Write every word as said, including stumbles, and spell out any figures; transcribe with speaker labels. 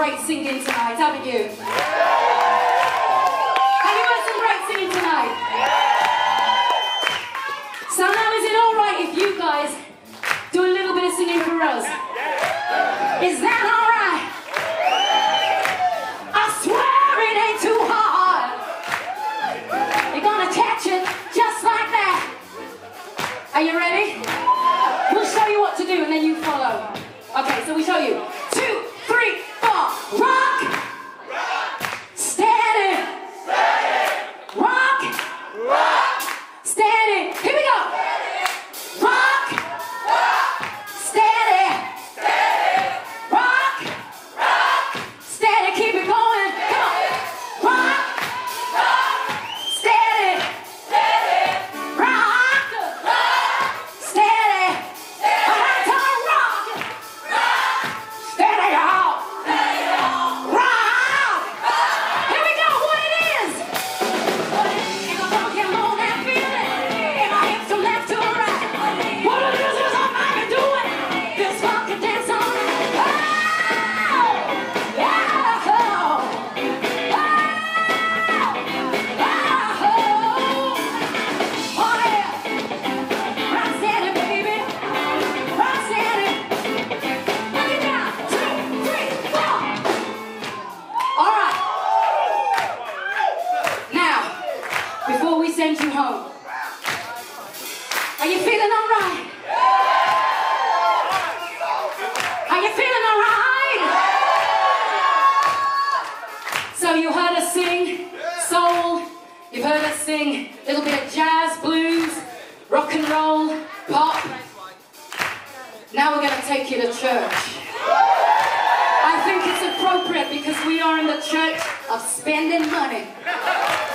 Speaker 1: great singing tonight, haven't you? Have you heard some great singing tonight? So now is it alright if you guys do a little bit of singing for us? Is that alright? I swear it ain't too hard. You're gonna catch it just like that. Are you ready? We'll show you what to do and then you follow. Okay, so we show you. Two, three, four. Rock. Rock. Steady. Steady. Rock. Rock. Steady. Here we go. Rock. Rock. Steady. Steady. Rock. Rock. Steady. Keep it going. Come on. Rock. Rock. Steady. Steady. Rock. Rock. Steady. Steady. All right, come on, rock. Rock. Steady, y'all. Steady, y'all. Rock. Here we go. What it is. What it is. If I rock you on that feeling, if I hip to left to right, what it is is I'm not gonna do it. This funky dance on. Oh, yeah. Oh, oh, oh, yeah. Rock steady, baby. Rock steady. Knock it down. Two, three, four. All right. Now, before we send you home, are you feeling all right? Are you feeling all right? So you heard us sing soul, you've heard us sing a little bit of jazz, blues, rock and roll, pop. Now we're going to take you to church. I think it's appropriate because we are in the church of spending money.